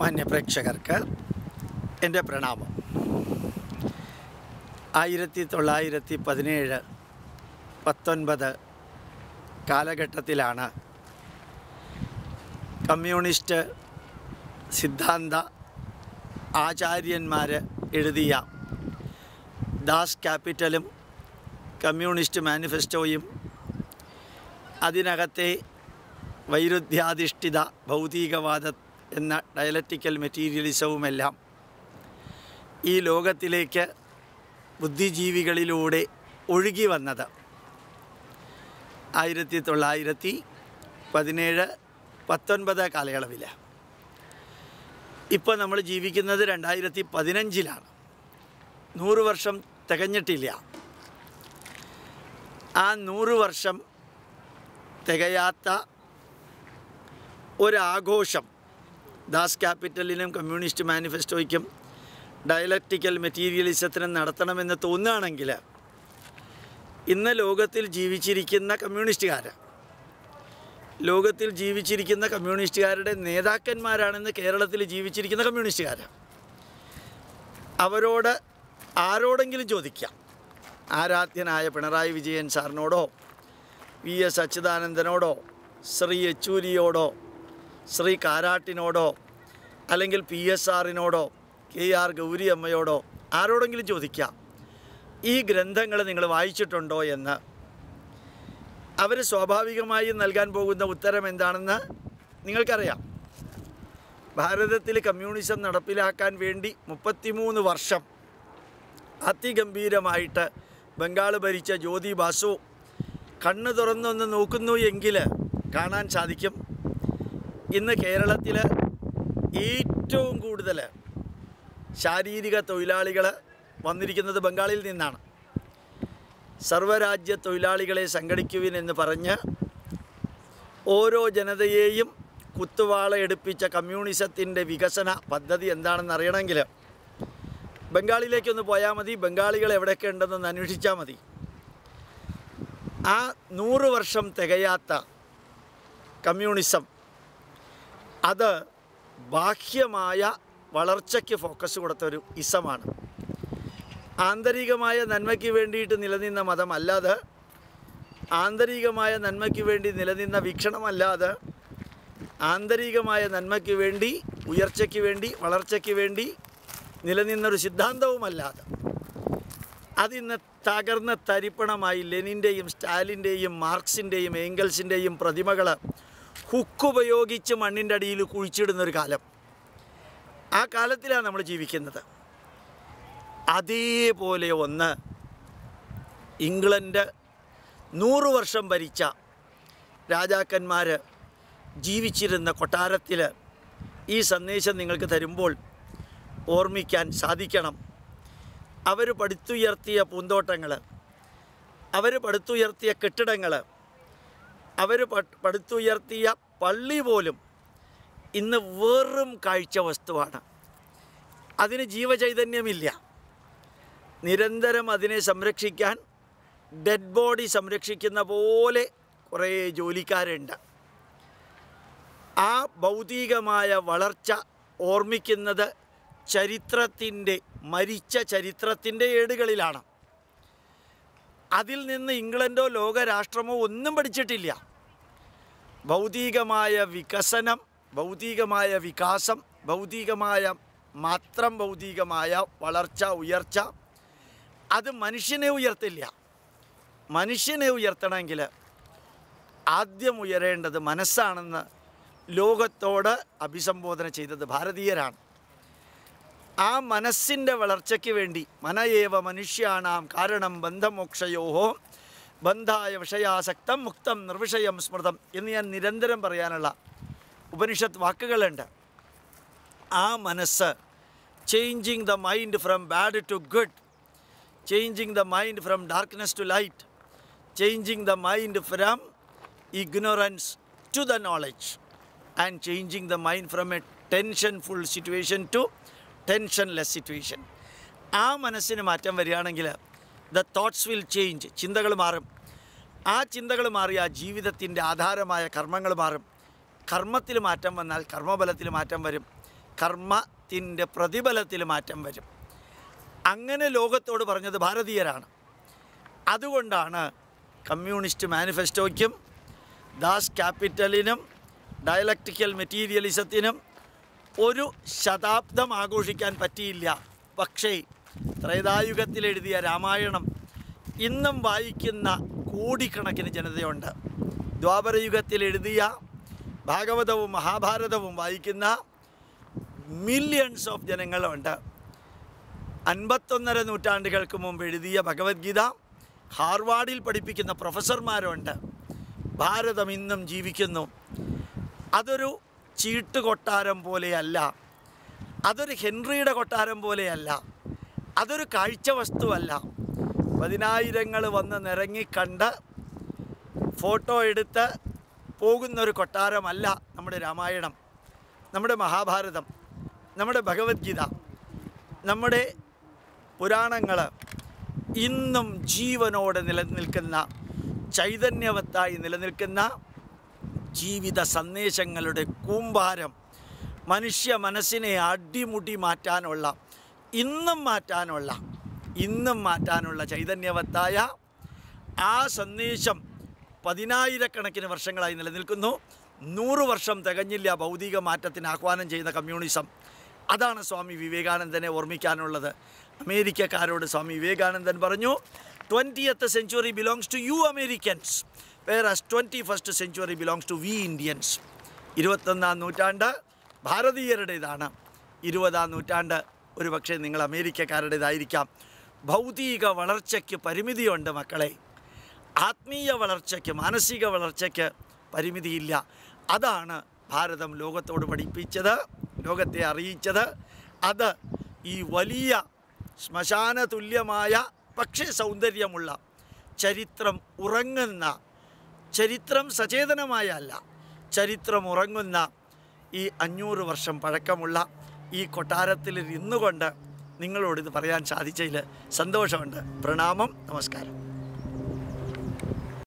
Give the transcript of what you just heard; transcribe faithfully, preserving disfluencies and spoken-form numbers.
മാന്യപ്രേക്ഷകർക്ക് എൻ്റെ പ്രണാമം. ആയിരത്തി തൊള്ളായിരത്തി പതിനേഴ് പത്തൊൻപത് കാലഘട്ടത്തിലാണ് കമ്മ്യൂണിസ്റ്റ് സിദ്ധാന്ത ആചാര്യന്മാർ എഴുതിയ ദാസ് ക്യാപിറ്റലും കമ്മ്യൂണിസ്റ്റ് മാനിഫെസ്റ്റോയും അതിനകത്തെ വൈരുദ്ധ്യാധിഷ്ഠിത ഭൗതികവാദ എന്ന ഡയലക്റ്റിക്കൽ മെറ്റീരിയലിസവുമെല്ലാം ഈ ലോകത്തിലേക്ക് ബുദ്ധിജീവികളിലൂടെ ഒഴുകി വന്നത് ആയിരത്തി തൊള്ളായിരത്തി പതിനേഴ് പത്തൊൻപത് കാലയളവിൽ. ഇപ്പോൾ നമ്മൾ ജീവിക്കുന്നത് രണ്ടായിരത്തി പതിനഞ്ചിലാണ്. നൂറ് വർഷം തികഞ്ഞിട്ടില്ല. ആ നൂറ് വർഷം തികയാത്ത ഒരാഘോഷം ദാസ് ക്യാപിറ്റലിനും കമ്മ്യൂണിസ്റ്റ് മാനിഫെസ്റ്റോയ്ക്കും ഡയലക്റ്റിക്കൽ മെറ്റീരിയലിസത്തിനും നടത്തണമെന്ന് തോന്നുകയാണെങ്കിൽ ഇന്ന് ലോകത്തിൽ ജീവിച്ചിരിക്കുന്ന കമ്മ്യൂണിസ്റ്റുകാർ ലോകത്തിൽ ജീവിച്ചിരിക്കുന്ന കമ്മ്യൂണിസ്റ്റുകാരുടെ നേതാക്കന്മാരാണെന്ന് കേരളത്തിൽ ജീവിച്ചിരിക്കുന്ന കമ്മ്യൂണിസ്റ്റുകാർ അവരോട് ആരോടെങ്കിലും ചോദിക്കാം. ആരാധ്യനായ പിണറായി വിജയൻ സാറിനോടോ, വി എസ് അച്യുതാനന്ദനോടോ, ശ്രീ യെച്ചൂരിയോടോ, ശ്രീ കാരാട്ടിനോടോ, അല്ലെങ്കിൽ പി എസ് ആറിനോടോ, കെ ആർ ഗൗരി അമ്മയോടോ ആരോടെങ്കിലും ചോദിക്കാം, ഈ ഗ്രന്ഥങ്ങൾ നിങ്ങൾ വായിച്ചിട്ടുണ്ടോ എന്ന്. അവർ സ്വാഭാവികമായും നൽകാൻ പോകുന്ന ഉത്തരം എന്താണെന്ന് നിങ്ങൾക്കറിയാം. ഭാരതത്തിൽ കമ്മ്യൂണിസം നടപ്പിലാക്കാൻ വേണ്ടി മുപ്പത്തിമൂന്ന് വർഷം അതിഗംഭീരമായിട്ട് ബംഗാൾ ഭരിച്ച ജ്യോതി ബാസു കണ്ണ് തുറന്നൊന്ന് നോക്കുന്നു എങ്കിൽ കാണാൻ സാധിക്കും ഇന്ന് കേരളത്തിൽ ഏറ്റവും കൂടുതൽ ശാരീരിക തൊഴിലാളികൾ വന്നിരിക്കുന്നത് ബംഗാളിൽ നിന്നാണ്. സർവ്വരാജ്യ തൊഴിലാളികളെ സംഘടിക്കുവിൻ എന്ന് പറഞ്ഞ് ഓരോ ജനതയെയും കുത്തുവാള എടുപ്പിച്ച കമ്മ്യൂണിസത്തിൻ്റെ വികസന പദ്ധതി എന്താണെന്ന് അറിയണമെങ്കിൽ ബംഗാളിലേക്കൊന്ന് പോയാൽ മതി. ബംഗാളികൾ എവിടെയൊക്കെ ഉണ്ടെന്നൊന്ന് അന്വേഷിച്ചാൽ മതി. ആ നൂറ് വർഷം തികയാത്ത കമ്മ്യൂണിസം അത് ബാഹ്യമായ വളർച്ചയ്ക്ക് ഫോക്കസ് കൊടുത്തൊരു ഇസമാണ്. ആന്തരികമായ നന്മയ്ക്ക് വേണ്ടിയിട്ട് നിലനിന്ന മതമല്ലാതെ, ആന്തരികമായ നന്മയ്ക്ക് വേണ്ടി നിലനിന്ന വീക്ഷണമല്ലാതെ, ആന്തരികമായ നന്മയ്ക്ക് വേണ്ടി, ഉയർച്ചയ്ക്ക് വേണ്ടി, വളർച്ചയ്ക്ക് വേണ്ടി നിലനിന്നൊരു സിദ്ധാന്തവുമല്ലാതെ അതിന്ന് തകർന്ന തരിപ്പണമായി ലെനിൻ്റെയും സ്റ്റാലിൻ്റെയും മാർക്സിൻ്റെയും ഏംഗൽസിൻ്റെയും പ്രതിമകൾ ഹുക്കുപയോഗിച്ച് മണ്ണിൻ്റെ അടിയിൽ കുഴിച്ചിടുന്നൊരു കാലം. ആ കാലത്തിലാണ് നമ്മൾ ജീവിക്കുന്നത്. അതേപോലെ ഒന്ന് ഇംഗ്ലണ്ട് നൂറ് വർഷം ഭരിച്ച രാജാക്കന്മാർ ജീവിച്ചിരുന്ന കൊട്ടാരത്തിൽ ഈ സന്ദേശം നിങ്ങൾക്ക് തരുമ്പോൾ ഓർമ്മിക്കാൻ സാധിക്കണം. അവർ പടുത്തുയർത്തിയ പൂന്തോട്ടങ്ങൾ, അവർ പടുത്തുയർത്തിയ കെട്ടിടങ്ങൾ, അവർ പടുത്തുയർത്തിയ പള്ളി പോലും ഇന്ന് വെറും കാഴ്ച വസ്തുവാണ്. അതിന് ജീവചൈതന്യമില്ല. നിരന്തരം അതിനെ സംരക്ഷിക്കാൻ ഡെഡ് ബോഡി സംരക്ഷിക്കുന്ന പോലെ കുറേ ജോലിക്കാരുണ്ട്. ആ ഭൗതികമായ വളർച്ച ഓർമ്മിക്കുന്നത് ചരിത്രത്തിൻ്റെ, മരിച്ച ചരിത്രത്തിൻ്റെ ഏടുകളിലാണ്. അതിൽ നിന്ന് ഇംഗ്ലണ്ടോ ലോകരാഷ്ട്രമോ ഒന്നും പഠിച്ചിട്ടില്ല. ഭൗതികമായ വികസനം, ഭൗതികമായ വികാസം, ഭൗതികമായ മാത്രം ഭൗതികമായ വളർച്ച, ഉയർച്ച അത് മനുഷ്യനെ ഉയർത്തില്ല. മനുഷ്യനെ ഉയർത്തണമെങ്കിൽ ആദ്യം ഉയരേണ്ടത് മനസ്സാണെന്ന് ലോകത്തോട് അഭിസംബോധന ചെയ്തത് ഭാരതീയരാണ്. ആ മനസ്സിൻ്റെ വളർച്ചയ്ക്ക് വേണ്ടി മനയേവ മനുഷ്യാണാം കാരണം ബന്ധമോക്ഷയോഹോ ബന്ധായ വിഷയാസക്തം മുക്തം നിർവിഷയം സ്മൃതം എന്ന് ഞാൻ നിരന്തരം പറയാനുള്ള ഉപനിഷത്ത് വാക്കുകളുണ്ട്. ആ മനസ്സ് changing the mind from bad to good, changing the mind from darkness to light, changing the mind from ignorance to the knowledge and changing the mind from a tensionful situation to tensionless situation. ആ മനസ്സിന് മാറ്റം വരികയാണെങ്കിൽ the thoughts will change, ചിന്തകൾ മാറും. ആ ചിന്തകൾ മാറി ആ ജീവിതത്തിൻ്റെ ആധാരമായ കർമ്മങ്ങൾ മാറും. കർമ്മത്തിൽ മാറ്റം വന്നാൽ കർമ്മബലത്തിൽ മാറ്റം വരും. കർമ്മത്തിൻ്റെ പ്രതിഫലത്തിൽ മാറ്റം വരും. അങ്ങനെ ലോകത്തോട് പറഞ്ഞത് ഭാരതീയരാണ്. അതുകൊണ്ടാണ് കമ്മ്യൂണിസ്റ്റ് മാനിഫെസ്റ്റോയ്ക്കും ദാസ് ക്യാപിറ്റലിനും ഡയലക്റ്റിക്കൽ മെറ്റീരിയലിസത്തിനും ഒരു ശതാബ്ദം ആഘോഷിക്കാൻ പറ്റിയില്ല. പക്ഷേ ത്രേതായുഗത്തിലെഴുതിയ രാമായണം ഇന്നും വായിക്കുന്ന കോടിക്കണക്കിന് ജനതയുണ്ട്. ദ്വാപരയുഗത്തിലെഴുതിയ ഭാഗവതവും മഹാഭാരതവും വായിക്കുന്ന മില്യൺസ് ഓഫ് ജനങ്ങളുണ്ട്. അൻപത്തൊന്നര നൂറ്റാണ്ടുകൾക്ക് മുമ്പ് എഴുതിയ ഭഗവത്ഗീത ഹാർവാർഡിൽ പഠിപ്പിക്കുന്ന പ്രൊഫസർമാരുണ്ട്. ഭാരതം ഇന്നും ജീവിക്കുന്നു. അതൊരു ചീട്ട് കൊട്ടാരം പോലെയല്ല, അതൊരു ഹെൻറിയുടെ കൊട്ടാരം പോലെയല്ല, അതൊരു കാഴ്ച വസ്തുവല്ല. പതിനായിരങ്ങൾ വന്ന് നിരങ്ങിക്കണ്ട് ഫോട്ടോ എടുത്ത് പോകുന്നൊരു കൊട്ടാരമല്ല നമ്മുടെ രാമായണം, നമ്മുടെ മഹാഭാരതം, നമ്മുടെ ഭഗവത്ഗീത, നമ്മുടെ പുരാണങ്ങൾ. ഇന്നും ജീവനോടെ നിലനിൽക്കുന്ന, ചൈതന്യവത്തായി നിലനിൽക്കുന്ന ജീവിത സന്ദേശങ്ങളുടെ കൂമ്പാരം, മനുഷ്യ മനസ്സിനെ അടിമുടി മാറ്റാനുള്ള, ഇന്നും മാറ്റാനുള്ള ഇന്നും മാറ്റാനുള്ള ചൈതന്യവത്തായ ആ സന്ദേശം പതിനായിരക്കണക്കിന് വർഷങ്ങളായി നിലനിൽക്കുന്നു. നൂറ് വർഷം തികഞ്ഞില്ല ഭൗതിക മാറ്റത്തിന് ആഹ്വാനം ചെയ്യുന്ന കമ്മ്യൂണിസം. അതാണ് സ്വാമി വിവേകാനന്ദനെ ഓർമ്മിക്കാനുള്ളത്. അമേരിക്കക്കാരോട് സ്വാമി വിവേകാനന്ദൻ പറഞ്ഞു, twentieth century belongs to you Americans, whereas twenty first century belongs to we Indians. ഇരുപത്തൊന്നാം നൂറ്റാണ്ട് ഭാരതീയരുടേതാണ്, ഇരുപതാം നൂറ്റാണ്ട് ഒരു പക്ഷേ നിങ്ങൾ അമേരിക്കക്കാരുടേതായിരിക്കാം. ഭൗതിക വളർച്ചയ്ക്ക് പരിമിതിയുണ്ട് മക്കളെ, ആത്മീയ വളർച്ചയ്ക്ക്, മാനസിക വളർച്ചയ്ക്ക് പരിമിതിയില്ല. അതാണ് ഭാരതം ലോകത്തോട് പഠിപ്പിച്ചത്, ലോകത്തെ അറിയിച്ചത്. അത് ഈ വലിയ ശ്മശാന തുല്യമായ പക്ഷേ സൗന്ദര്യമുള്ള ചരിത്രം ഉറങ്ങുന്ന, ചരിത്രം സചേതനമായ അല്ല, ചരിത്രം ഉറങ്ങുന്ന ഈ അഞ്ഞൂറ് വർഷം പഴക്കമുള്ള ഈ കൊട്ടാരത്തിൽ ഇരുന്നുകൊണ്ട് നിങ്ങളോടിത് പറയാൻ സാധിച്ചതിൽ സന്തോഷമുണ്ട്. പ്രണാമം, നമസ്കാരം.